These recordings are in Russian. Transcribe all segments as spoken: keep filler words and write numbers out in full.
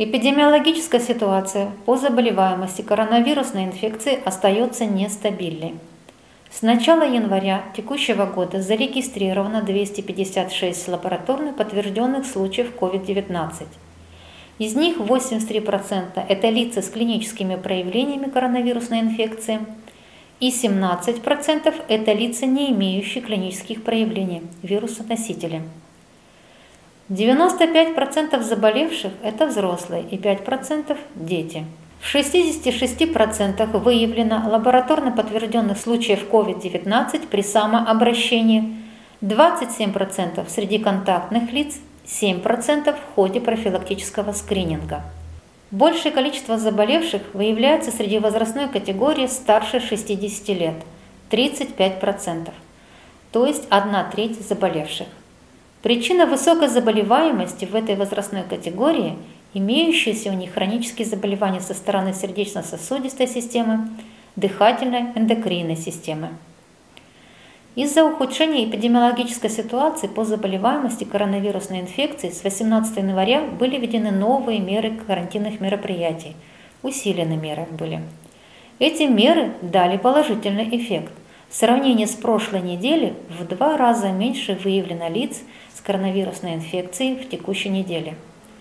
Эпидемиологическая ситуация по заболеваемости коронавирусной инфекцией остается нестабильной. С начала января текущего года зарегистрировано двести пятьдесят шесть лабораторно подтвержденных случаев ковид девятнадцать. Из них восемьдесят три процента – это лица с клиническими проявлениями коронавирусной инфекции, и семнадцать процентов – это лица, не имеющие клинических проявлений вирусоносители. девяносто пять процентов заболевших – это взрослые и пять процентов – дети. В шестидесяти шести процентах выявлено лабораторно подтвержденных случаев ковид девятнадцать при самообращении, двадцать семь процентов среди контактных лиц, семь процентов в ходе профилактического скрининга. Большее количество заболевших выявляется среди возрастной категории старше шестидесяти лет – тридцать пять процентов, то есть одна треть заболевших. Причина высокой заболеваемости в этой возрастной категории – имеющиеся у них хронические заболевания со стороны сердечно-сосудистой системы, дыхательной, эндокринной системы. Из-за ухудшения эпидемиологической ситуации по заболеваемости коронавирусной инфекцией с восемнадцатого января были введены новые меры карантинных мероприятий, усилены меры были. Эти меры дали положительный эффект. В сравнении с прошлой неделей в два раза меньше выявлено лиц с коронавирусной инфекцией в текущей неделе.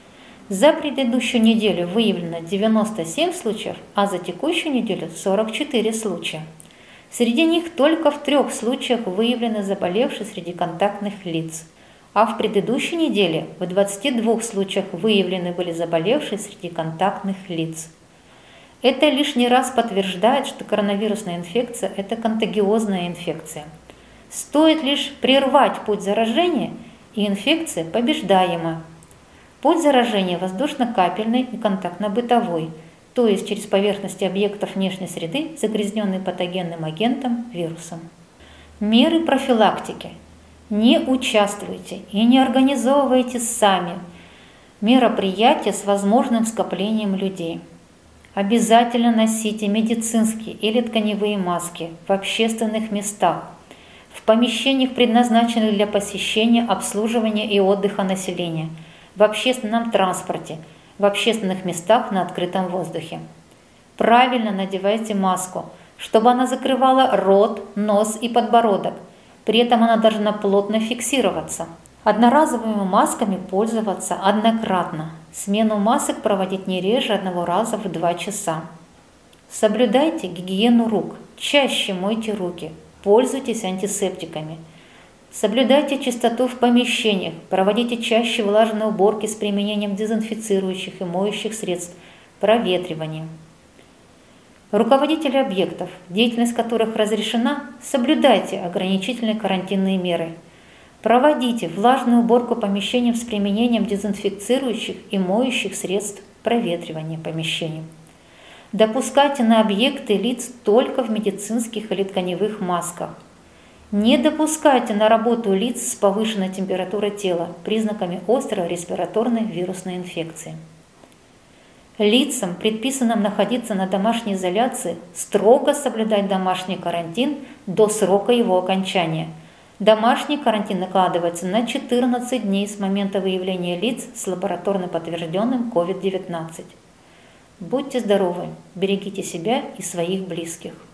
За предыдущую неделю выявлено девяносто семь случаев, а за текущую неделю сорок четыре случая. Среди них только в трех случаях выявлены заболевшие среди контактных лиц, а в предыдущей неделе в двадцати двух случаях выявлены были заболевшие среди контактных лиц. Это лишний раз подтверждает, что коронавирусная инфекция – это контагиозная инфекция. Стоит лишь прервать путь заражения, и инфекция побеждаема. Путь заражения воздушно-капельный и контактно-бытовой, то есть через поверхности объектов внешней среды, загрязненные патогенным агентом вирусом. Меры профилактики. Не участвуйте и не организовывайте сами мероприятия с возможным скоплением людей. Обязательно носите медицинские или тканевые маски в общественных местах, в помещениях, предназначенных для посещения, обслуживания и отдыха населения, в общественном транспорте, в общественных местах на открытом воздухе. Правильно надевайте маску, чтобы она закрывала рот, нос и подбородок. При этом она должна плотно фиксироваться. Одноразовыми масками пользоваться однократно. Смену масок проводить не реже одного раза в два часа. Соблюдайте гигиену рук, чаще мойте руки, пользуйтесь антисептиками. Соблюдайте чистоту в помещениях, проводите чаще влажные уборки с применением дезинфицирующих и моющих средств, проветриванием. Руководители объектов, деятельность которых разрешена, соблюдайте ограничительные карантинные меры. Проводите влажную уборку помещением с применением дезинфицирующих и моющих средств, проветривания помещений. Допускайте на объекты лиц только в медицинских или тканевых масках. Не допускайте на работу лиц с повышенной температурой тела, признаками острой респираторной вирусной инфекции. Лицам, предписанным находиться на домашней изоляции, строго соблюдать домашний карантин до срока его окончания. Домашний карантин накладывается на четырнадцать дней с момента выявления лиц с лабораторно подтвержденным ковид девятнадцать. Будьте здоровы, берегите себя и своих близких.